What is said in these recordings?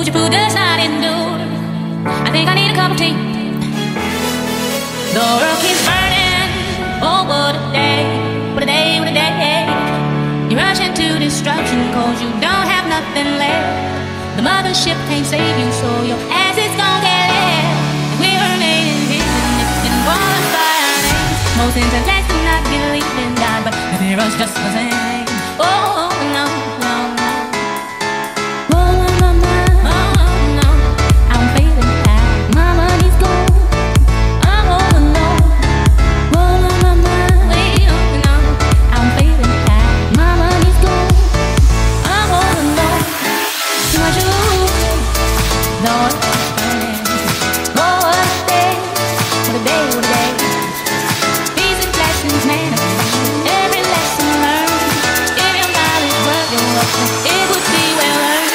your food does not endure. I think I need a cup of tea. The world keeps burning. Oh, what a day, what a day, what a day. You rush into destruction cause you don't have nothing left. The mothership can't save you, so your ass is gon' get left. We were made in vision, it can qualify our names. Most intellects do not believe in God, but they fear us just the same. Oh, no, no, no. Oh, no, no, oh, no. I'm feeling bad, my money's gone. Oh, no. Oh, no, no, wait, oh, no. I'm feeling bad, my money's gone. Oh, no. What you Lord, oh, what a day, what a day, what a day. These are blessings, man. Every lesson learned. If your knowledge worth your work, it would be well earned.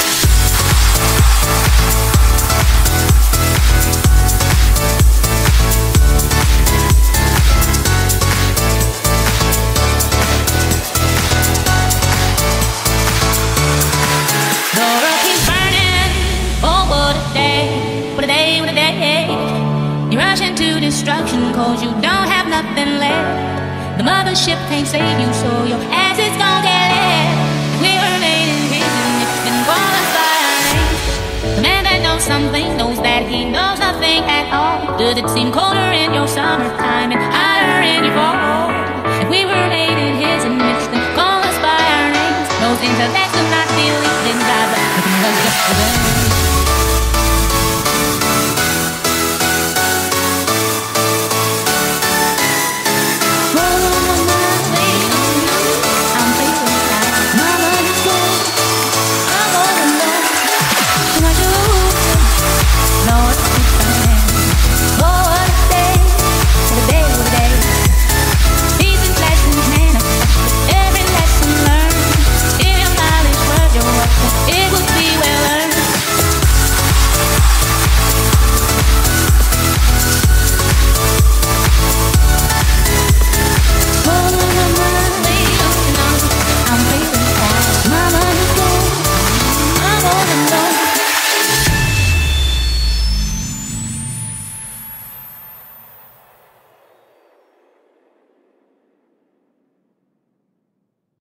The world keeps burning. Oh, what a day, what a day, what a day. You rush into destruction cause you don't have nothing left. The mothership can't save you, so your ass is gon' get left. We were made in vision, it can qualify our names. The man that knows something knows that he knows nothing at all. Does it seem colder in your summertime and hotter in your fall? If we were made in his image, then call us by our names. Those things that do not believe in God, but it was just the way.